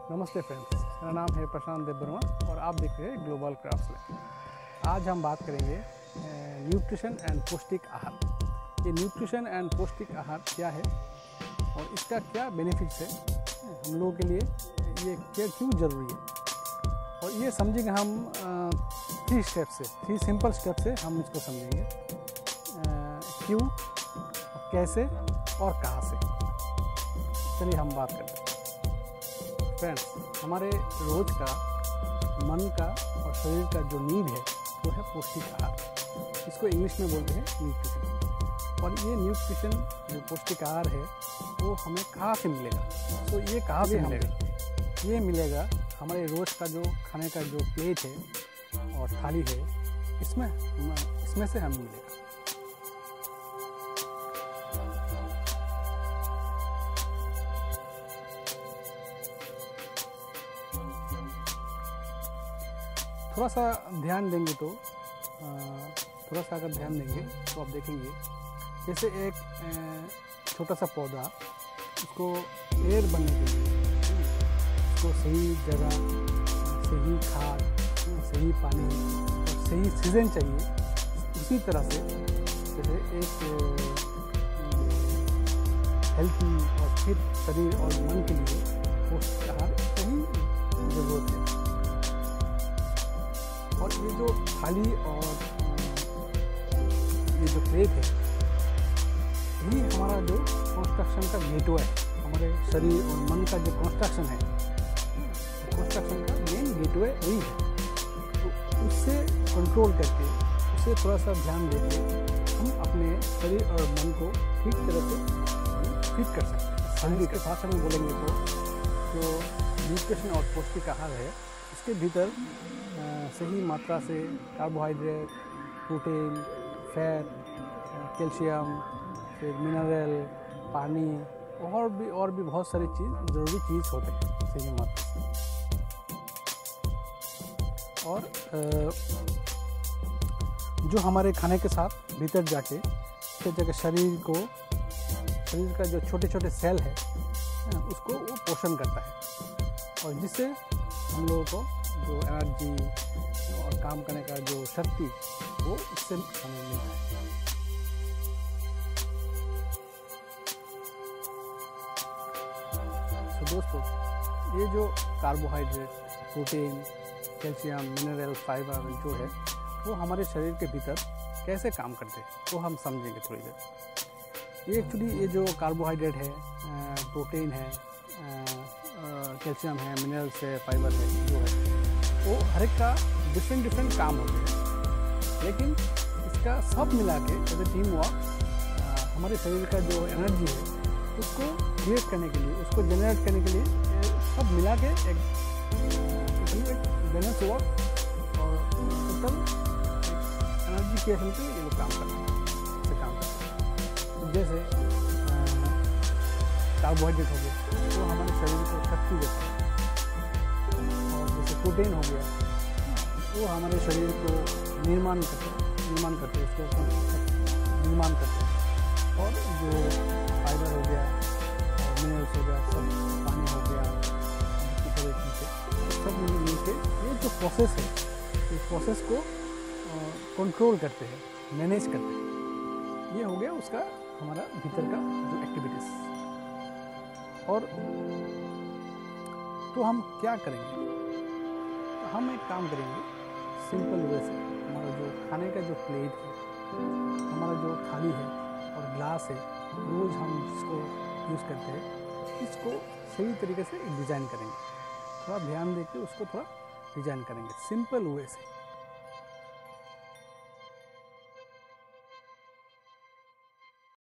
नमस्ते फ्रेंड्स, मेरा नाम है प्रशांत देववर्मा और आप देख रहे हैं ग्लोबल क्राफ्ट्समैन। आज हम बात करेंगे न्यूट्रिशन एंड पौष्टिक आहार। ये न्यूट्रिशन एंड पौष्टिक आहार क्या है और इसका क्या बेनिफिट्स है हम लोगों के लिए, ये क्या क्यों ज़रूरी है, और ये समझेंगे हम 3 सिंपल स्टेप से हम इसको समझेंगे। क्यों, कैसे और कहाँ से। चलिए हम बात करते हैं। फ्रेंड्स, हमारे रोज का मन का और शरीर का जो नीड है वो है पौष्टिक आहार। इसको इंग्लिश में बोलते हैं न्यूट्रिशन। और ये न्यूट्रिशन जो पौष्टिक आहार है वो हमें कहाँ से मिलेगा? तो ये कहाँ से मिलेगा? ये मिलेगा हमारे रोज का जो खाने का जो प्लेट है और थाली है, इसमें से हमें मिलेगा। थोड़ा सा ध्यान देंगे तो आप देखेंगे जैसे एक छोटा सा पौधा, उसको पेड़ बनने के लिए उसको सही जगह, सही खाद, सही पानी और सही सीजन चाहिए। उसी तरह से जैसे एक हेल्थी और फिट शरीर और मन के लिए पौष्टिक आहार सही ज़रूरत है। और ये जो थाली और ये जो प्लेट है, यही हमारा जो कंस्ट्रक्शन का गेटवे है। हमारे शरीर और मन का जो कंस्ट्रक्शन है, कंस्ट्रक्शन का मेन गेटवे वही है। तो उससे कंट्रोल करके, उससे थोड़ा सा ध्यान देके हम अपने शरीर और मन को ठीक तरह से फिट कर सकते हैं। शरीर के भाषा में बोलेंगे तो जो न्यूट्रिशन और पौष्टिक आहार है, इसके भीतर सही मात्रा से कार्बोहाइड्रेट, प्रोटीन, फैट, कैल्शियम, फिर मिनरल, पानी और भी बहुत सारी ज़रूरी चीज़ होते हैं सही मात्रा से। और जो हमारे खाने के साथ भीतर जाके शरीर का जो छोटे छोटे सेल है उसको वो पोषण करता है, और जिससे हम लोगों को जो एनर्जी और काम करने का जो शक्ति वो इससे हमें मिलता है। तो दोस्तों, ये जो carbohydrate, protein, calcium, mineral, fibre जो है वो हमारे शरीर के भीतर कैसे काम करते हैं वो हम समझेंगे थोड़ी देर। ये एक्चुअली ये जो कार्बोहाइड्रेट है, प्रोटीन है, कैल्शियम है, मिनरल्स है, फाइबर है, जो है वो हर एक का डिफरेंट काम होते हैं, लेकिन इसका सब मिला के एज ए टीम वर्क हमारे शरीर का जो एनर्जी है उसको क्रिएट करने के लिए, उसको जनरेट करने के लिए सब मिला के एक बैलेंस वर्क और टोटल एनर्जी क्रिएशन पे ये लोग काम करते हैं। तो जैसे कार्बोहाइड्रेट हो गया वो हमारे शरीर को शक्ति देता है, और जैसे प्रोटीन हो गया वो हमारे शरीर को निर्माण करते हैं, उसको निर्माण करते हैं। और जो फाइबर हो गया और मिनरल्स हो गया, सब पानी हो गया, सब मिलके ये जो प्रोसेस है, इस प्रोसेस को कंट्रोल करते हैं, मैनेज करते हैं। ये हो गया उसका हमारा भीतर का जो एक्टिविटीज़। और तो हम क्या करेंगे? हम एक काम करेंगे सिंपल वे से। हमारा जो खाने का जो प्लेट है, हमारा जो थाली है और ग्लास है, रोज़ हम जिसको यूज़ करते हैं, इसको सही तरीके से डिज़ाइन करेंगे। थोड़ा ध्यान देके उसको थोड़ा डिज़ाइन करेंगे सिंपल वे से।